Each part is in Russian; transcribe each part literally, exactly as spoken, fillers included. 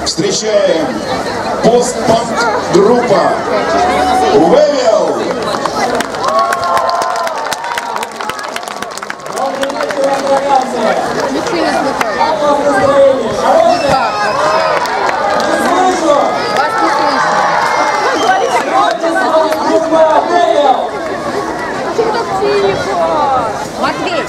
Встречаем постпанк-группа Вевел. Матвей!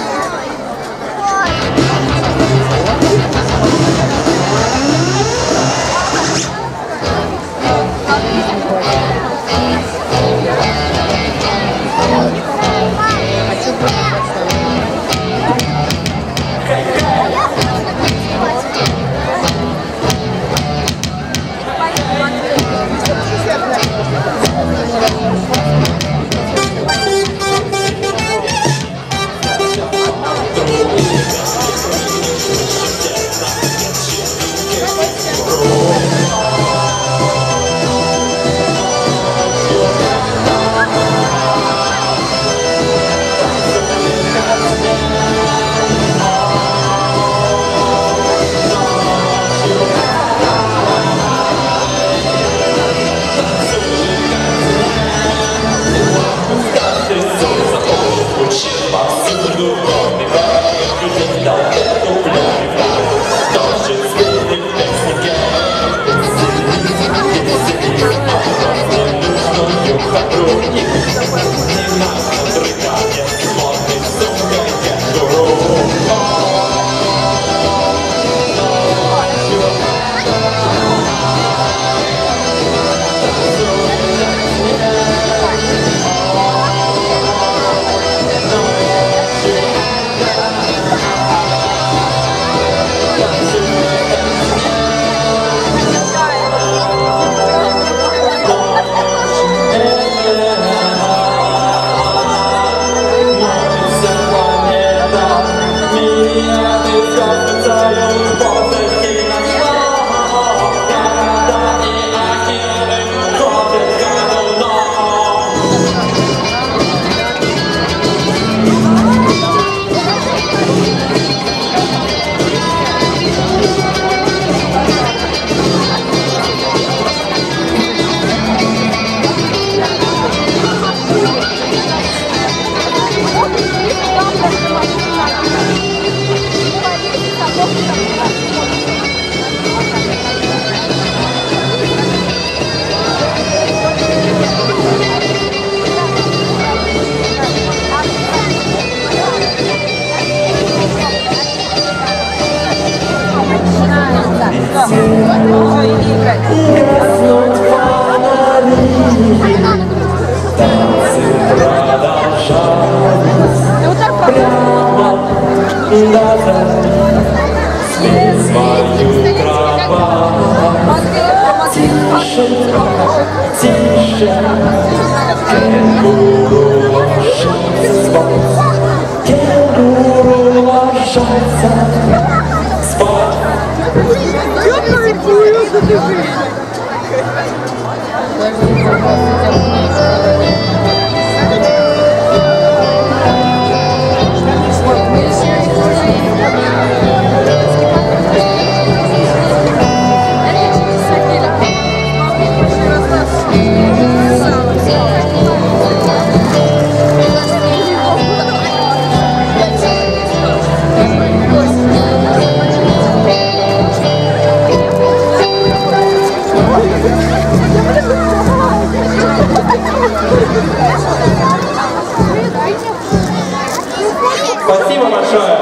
Спасибо большое.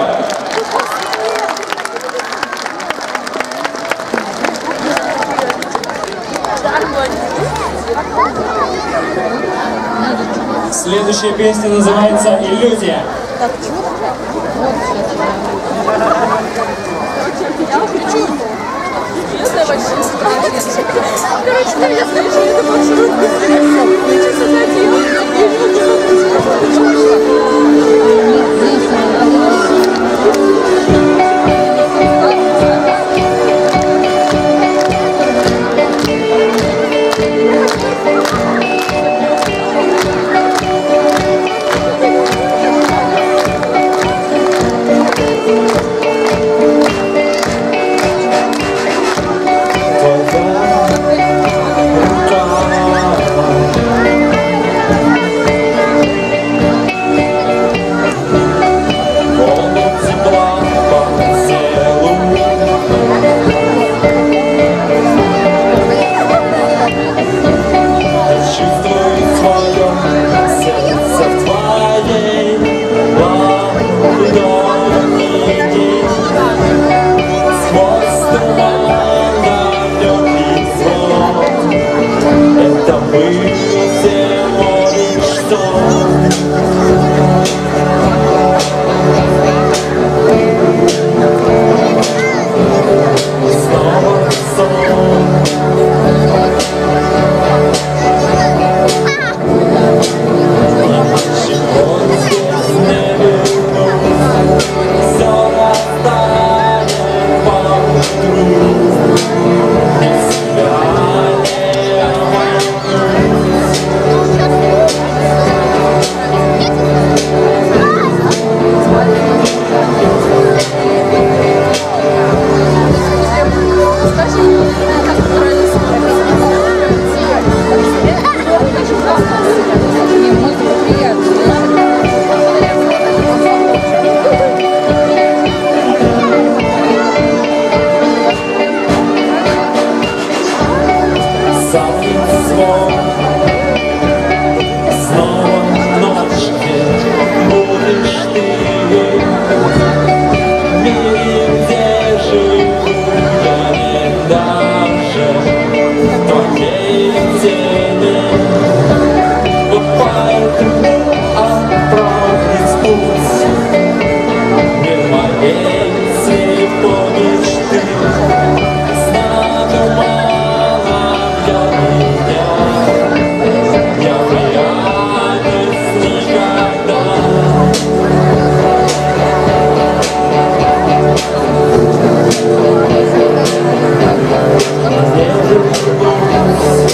Следующая песня называется «Иллюзия». Короче, ты меня слышишь, это маршрутка. Ты что задел? снова сон. Ничего здесь не вернусь, все растает повсюду, без тебя не обойдусь. Самый звон, снова ночь, где будешь ты, в мире, где живу я не даже твоей тени. Вот поэтому отправить путь мир моей слепой мечты. Знаю, мало для меня, я в реальность никогда. Не вернусь.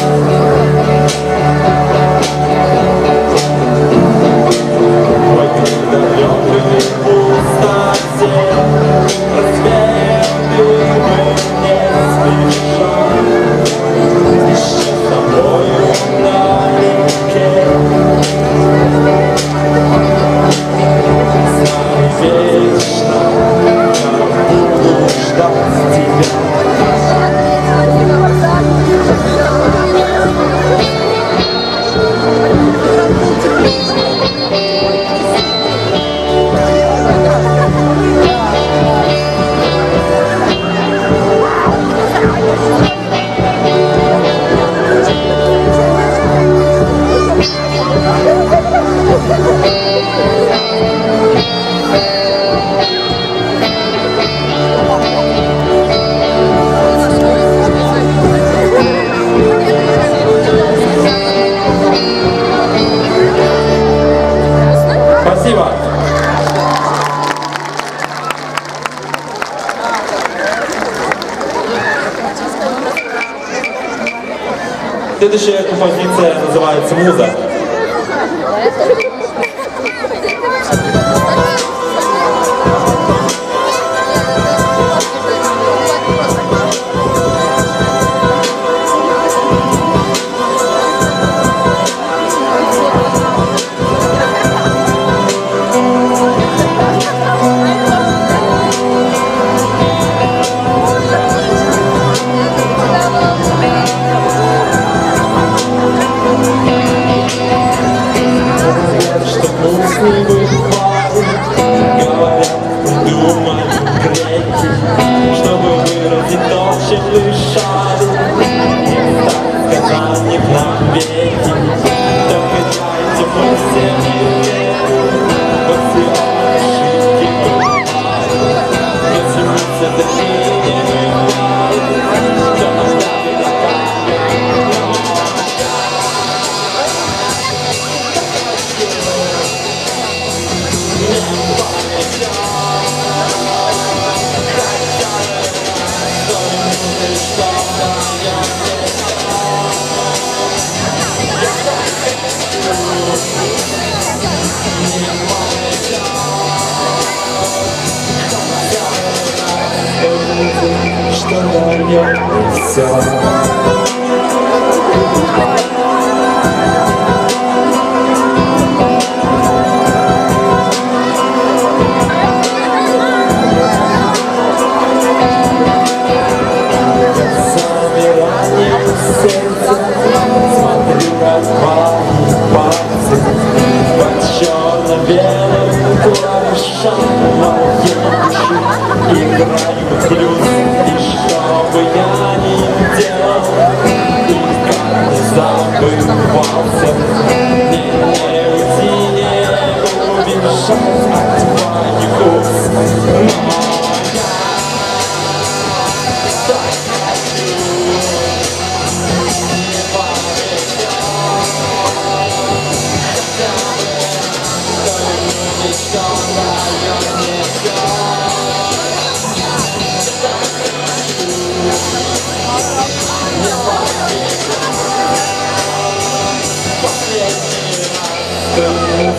В этой далекой пустоте развеял дымы не спеша, еще с тобою налегке. Знай вечно, я буду ждать тебя. Спасибо. Следующая композиция называется «Муза». Что пусть не бывает, говорят, думай, греки, чтобы выразить то, чем дышали. Не так сказать не навеки, только дайте мы все верим, во все ошибки бывают. Если мы все-таки не бывают, то оставим такая. Что дает все. Замиранием сердца смотрю, как твои пальцы по черно-белым клавишам моей души играют в блюз. И что бы я ни делал, и как ни зал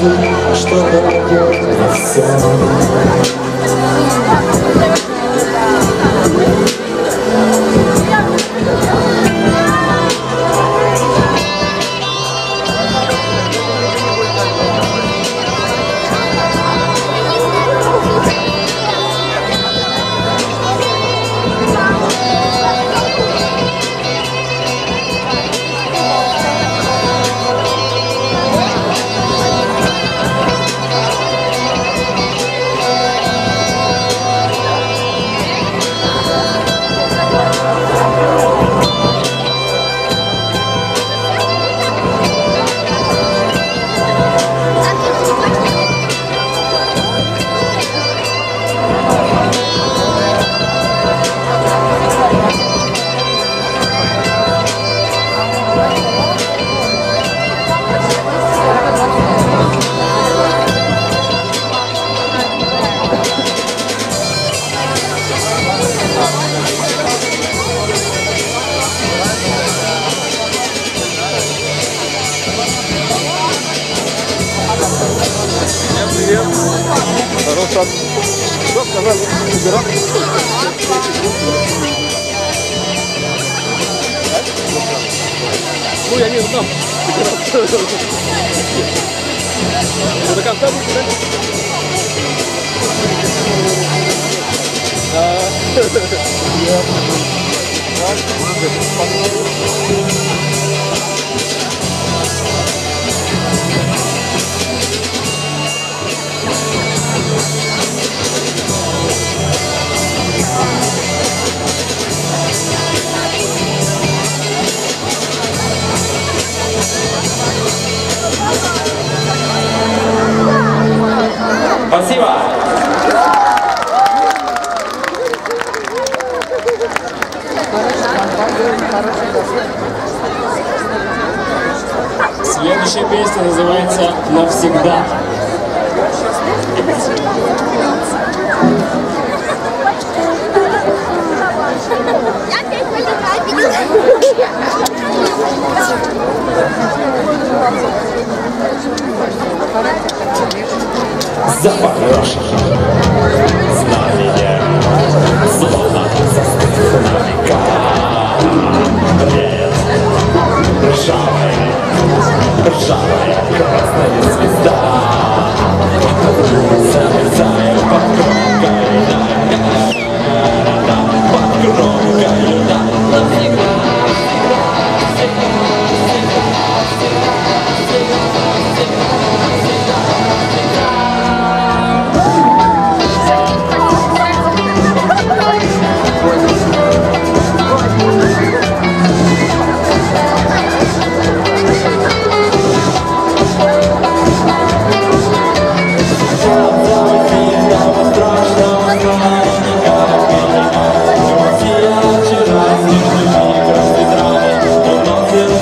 что дает мне все. Что сказали? Ну, я не знал. До конца будет, да? Спасибо! Следующая песня называется «Навсегда». Запорожье, знамение, словно застыв на века. Реет ржавая, ржавая красная звезда. Замерзая под кромкой льда, под кромкой льда. Навсегда, всегда, всегда, всегда, всегда, всегда. Страшного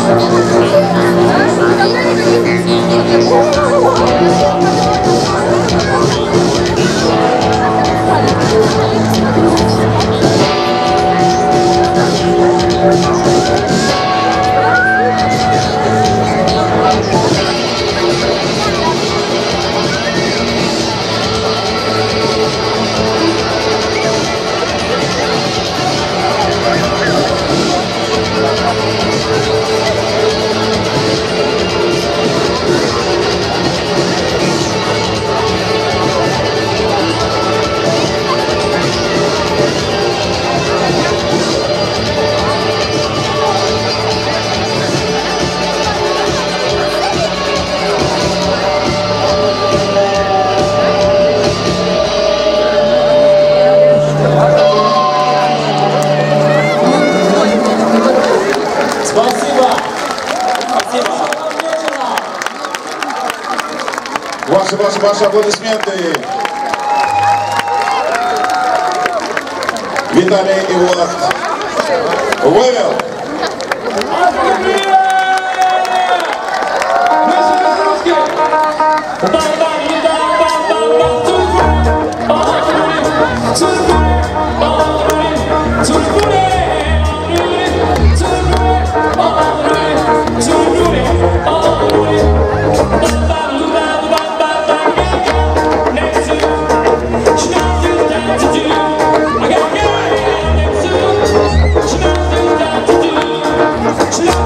Ваши, ваши, ваши аплодисменты. Виталий и Влад. Вывел. She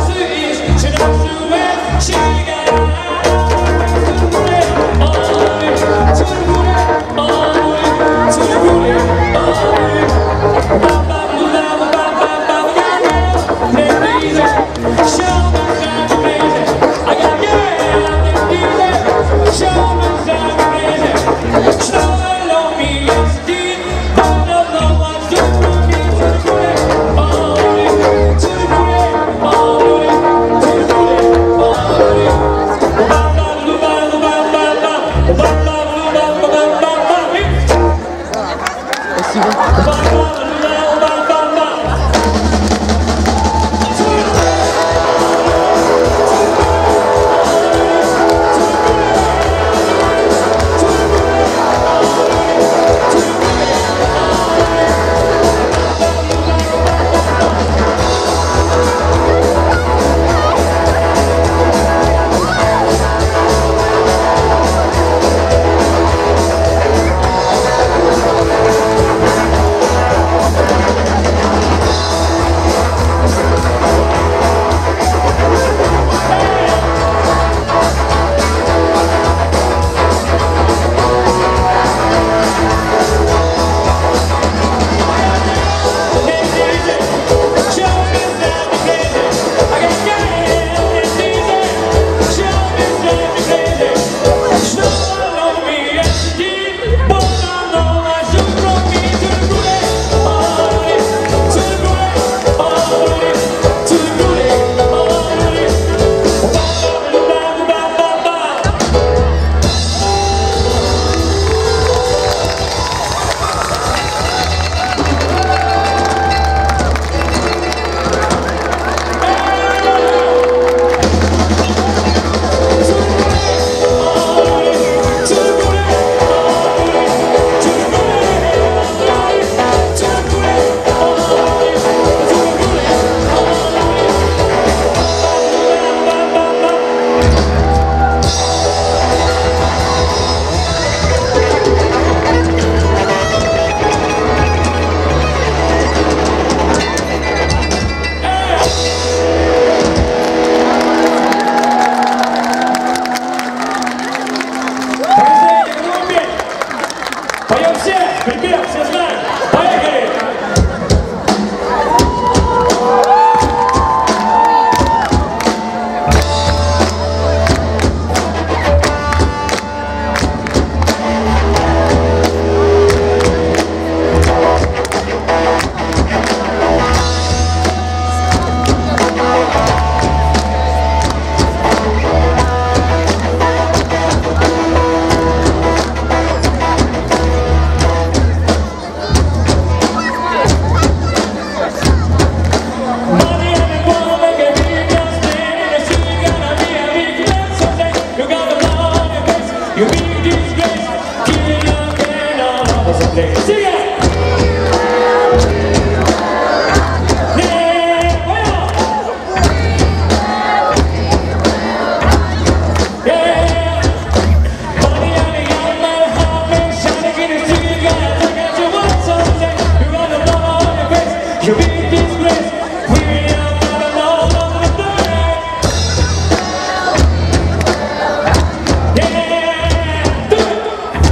someday. Sing it! You be disgraced, we are not alone on the day. Yeah, do it.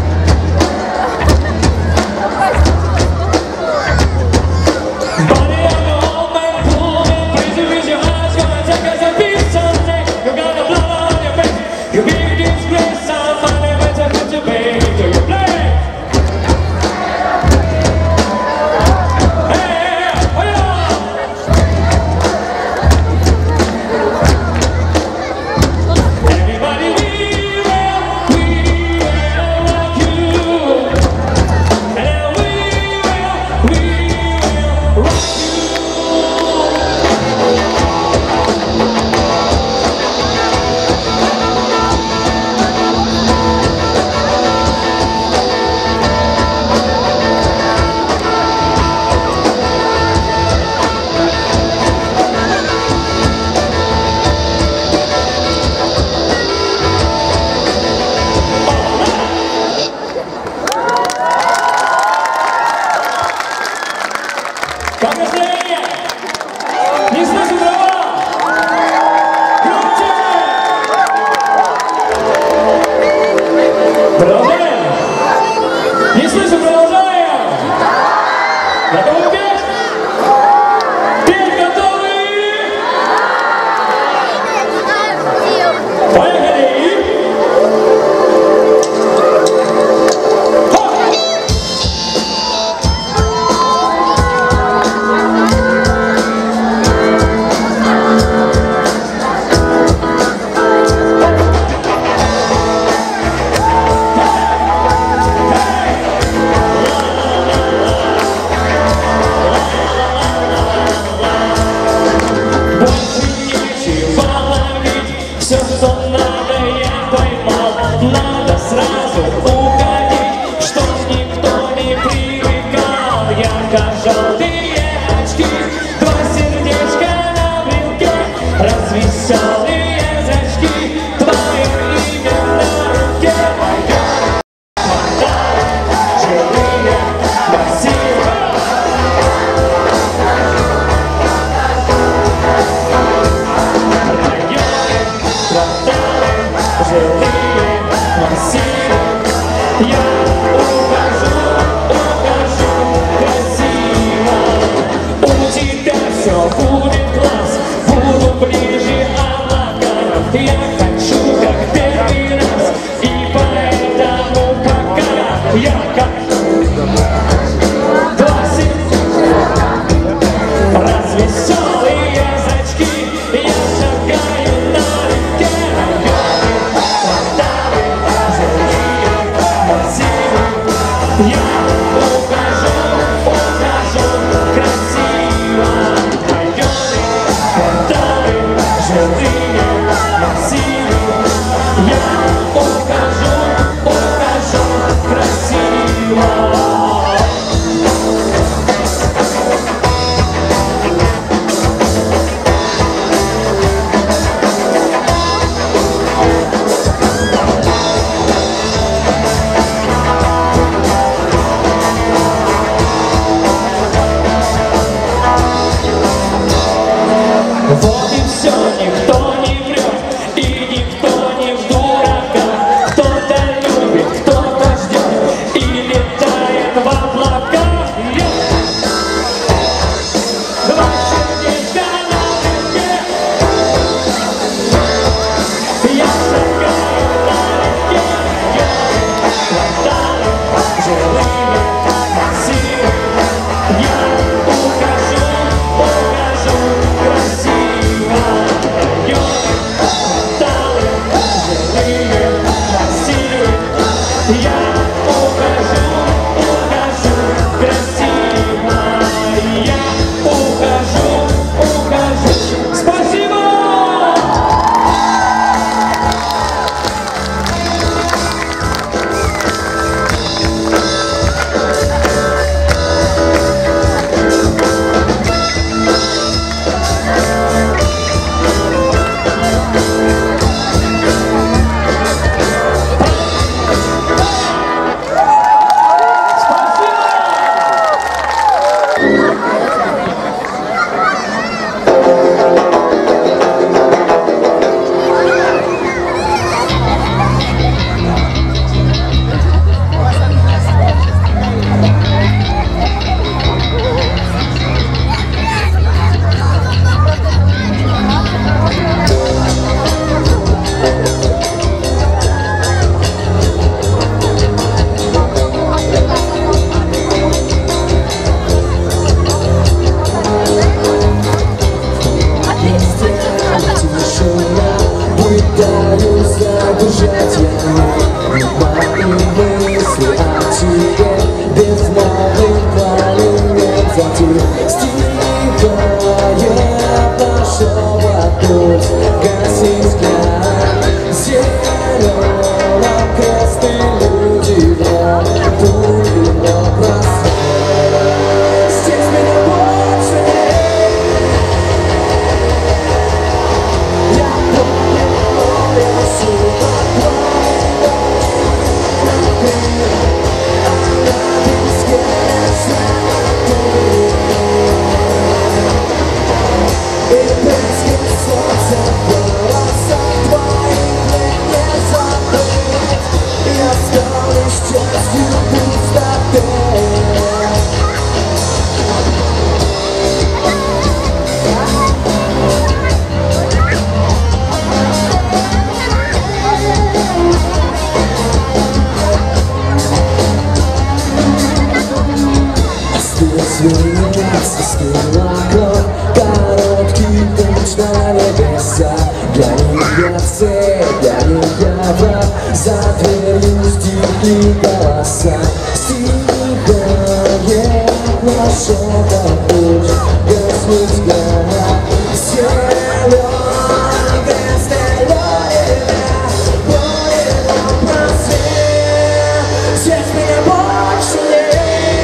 Body on the whole man, pull me, please raise your eyes, gonna take us a piece someday. You got a blood on your face, you be disgraced, somebody better put your baby to your play. Как настроение? Не слышу дрова! Громче! Продолжаем! Не слышу, продолжаем! Готовы петь? Петь готовы? Поехали! Все, что надо, я поймал. Надо сразу уходить, чтоб никто не привыкал. Ярко-желтые очки, два сердечка на брелке, развеселые зрачки, твое имя на руке. Живые, красивые. Живые, красивые, я ухожу, ухожу красиво. У тебя все будет класс, буду ближе облака. Я хочу как первый раз, и поэтому пока я как классик, развеселые зрачки, я шагаю налегке. See Пытаюсь задержать я мои мысли о тебе. Безмолвный пламень нет затих. Стихая пошел вокруг, гаси взгляд. Зелено кресты люди вряд пули на просвет. Здесь меня больше нет. Я помню море супер плавно. А на песке золотой. И близко солнце в глазах твоих не забыть. Я стал лишь частью пустоты. Свинец, стыла кровь, короткий путь на небеса. Для них я цель, для них я враг. За дверью стихли голоса. Стихает наш путь, гаснет взгляд. Зелёный крест, более на просвет. Здесь меня больше нет.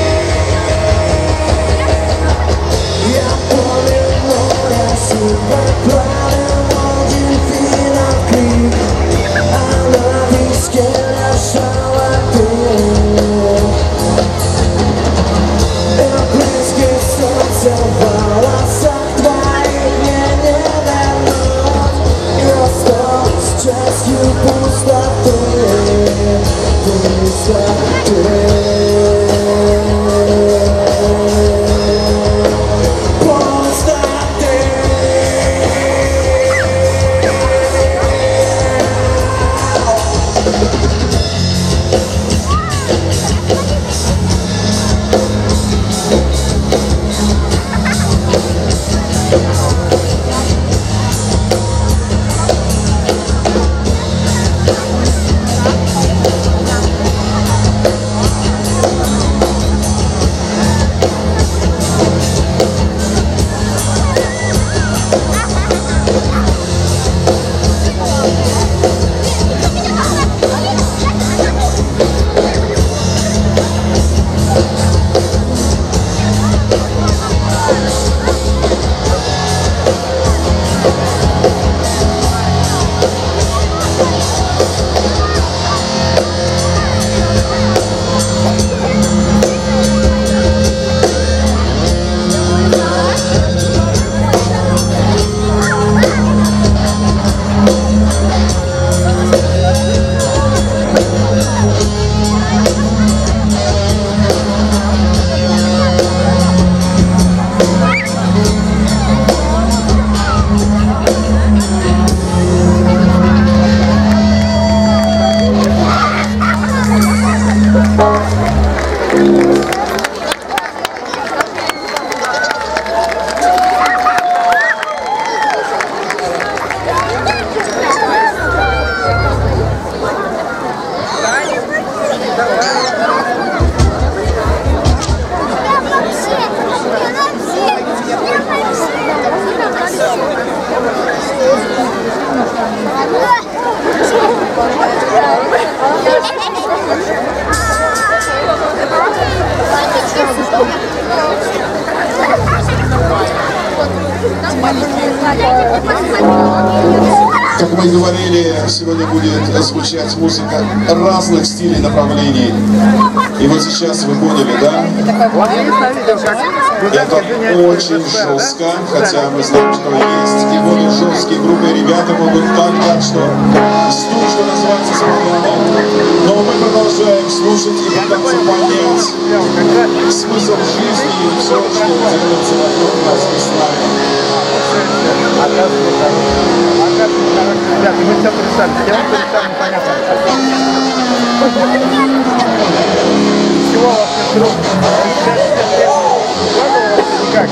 Я помню море супер плавно, дельфинов крик. А на песке лежала ты. И близко солнце в волосах твоих мне не вернуть. Я стал частью пустоты, пустоты. Как мы и говорили, сегодня будет звучать музыка разных стилей, направлений. И вот сейчас вы поняли, да? Это очень жестко, хотя мы знаем, что есть и более жесткие группы, ребята могут так, так что ждут, что называется, свободно. Но мы продолжаем слушать и пытаться понять смысл жизни и все, что делается вокруг нас и с нами. Ребята, мы все представим. Я вам представим, непонятно. Чего у вас нет рук? Как?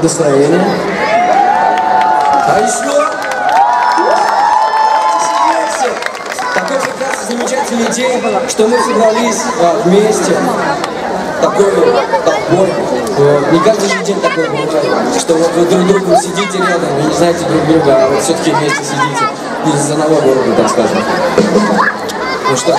настроение. А еще такой прекрасный, замечательный день, что мы собрались а, вместе. Такой толпой. Вот. Не каждый же день такой бывает, что вот вы друг другу сидите рядом и не знаете друг друга, а вот все-таки вместе сидите. Из одного города, так скажем. Ну что?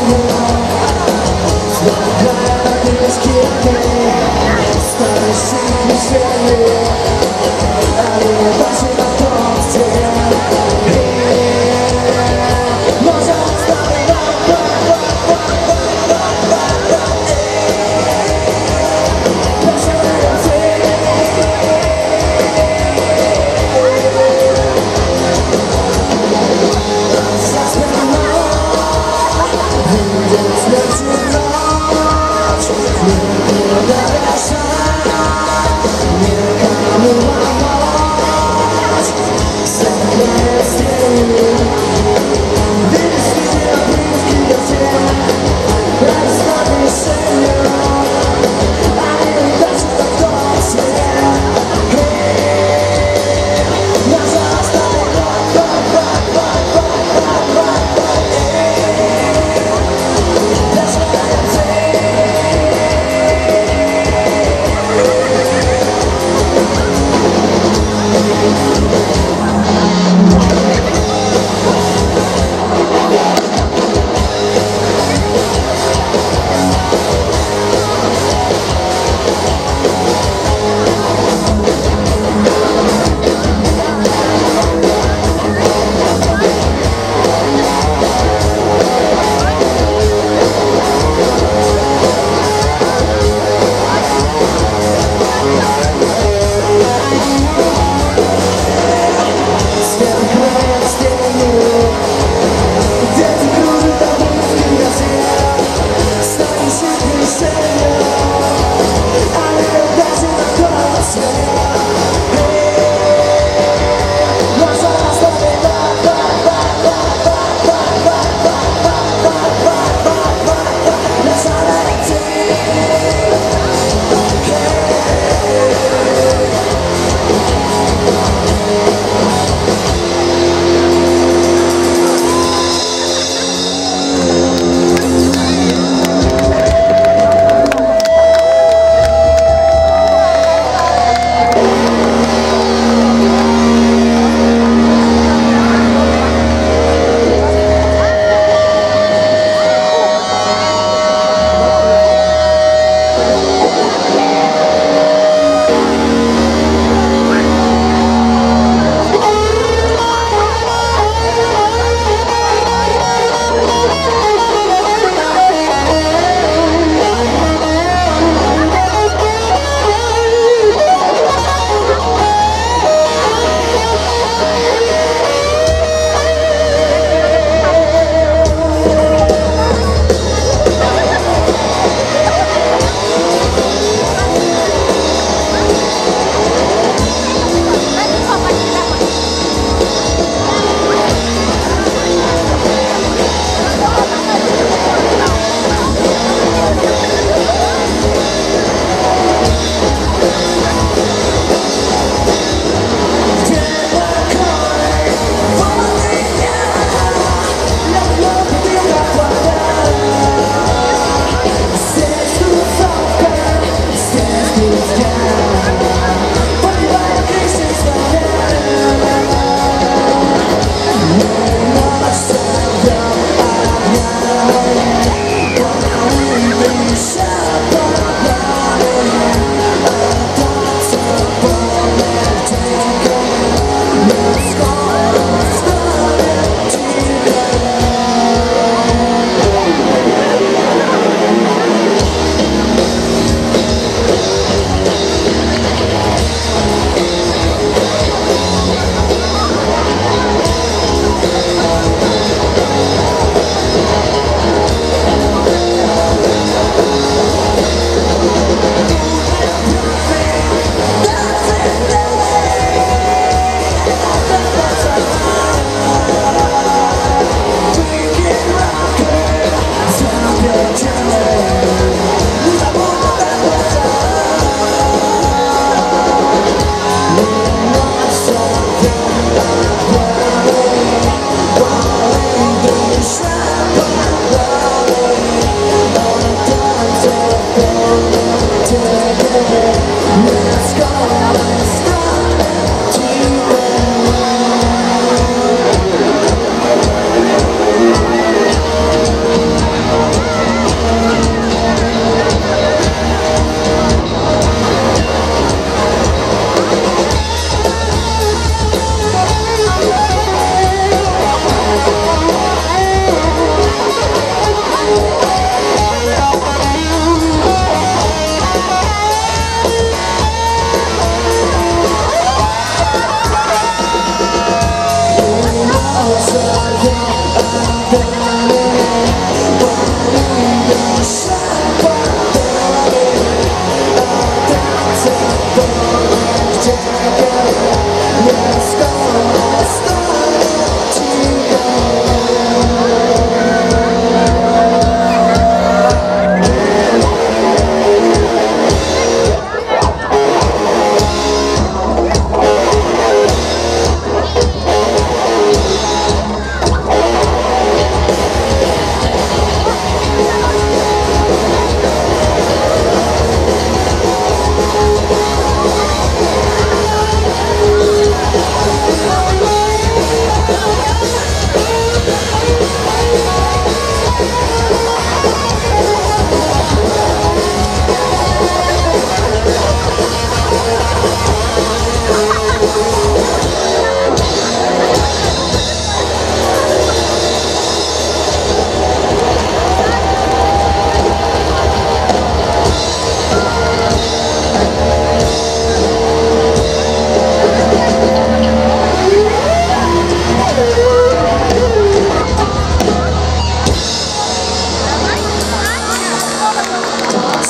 We'll be right back.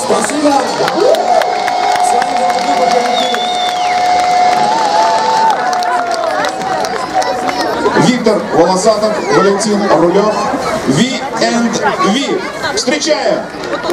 Спасибо. С вами была группа «Герои». Виктор Волосатов, Валентин Рулев, Ви энд Ви. Встречаем!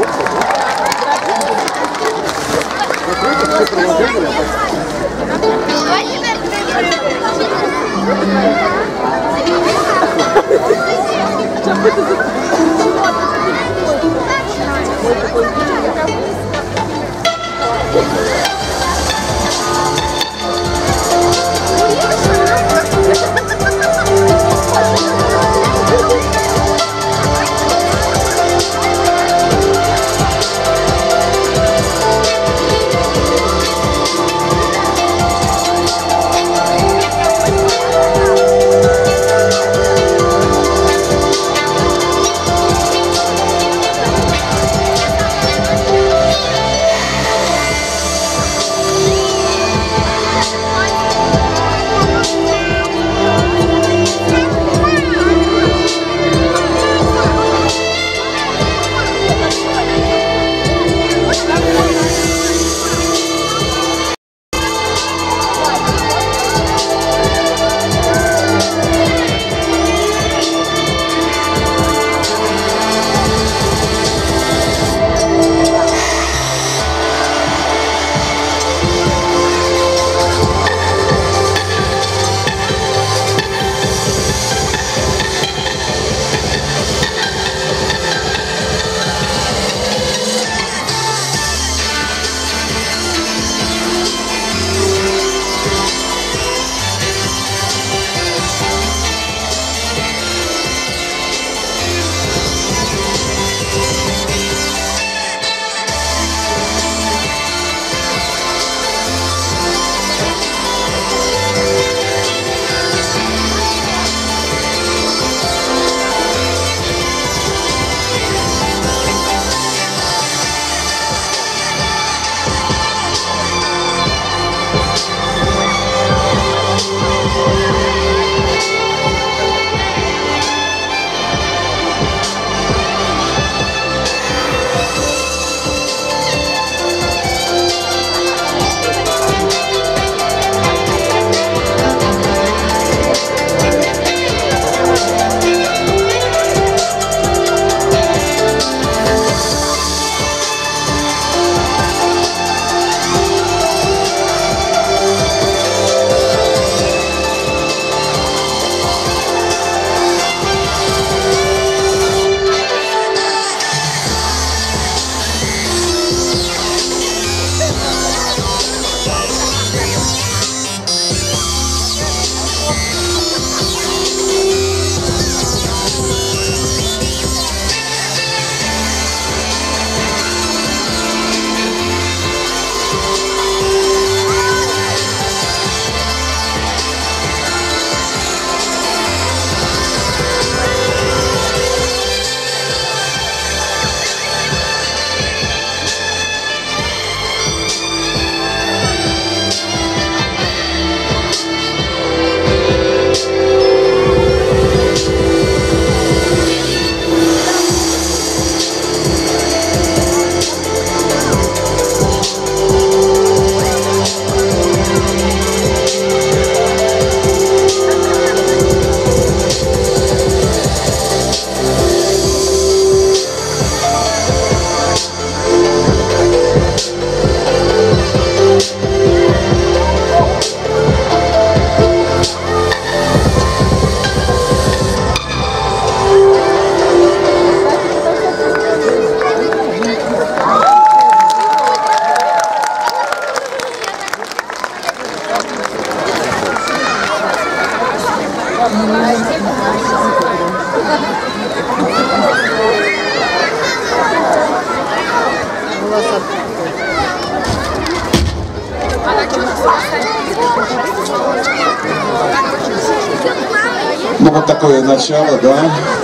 Ну вот такое начало, да,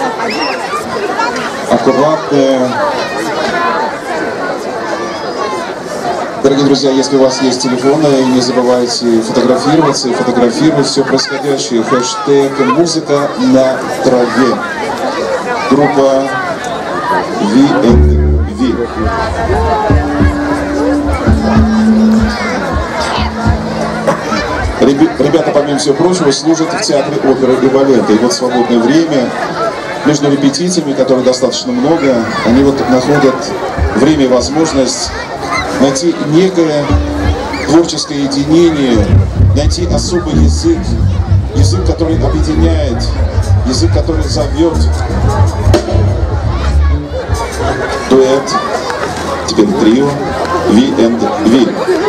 аккуратное. Дорогие друзья, если у вас есть телефоны, не забывайте фотографироваться и фотографировать все происходящее. Хэштег «Музыка на траве». Группа Ви энд Ви. Ребята, помимо всего прочего, служат в театре оперы и балета. И вот в свободное время, между репетициями, которых достаточно много, они вот находят время и возможность найти некое творческое единение, найти особый язык, язык, который объединяет, язык, который зовет. Дуэт, теперь трио, Ви энд Ви.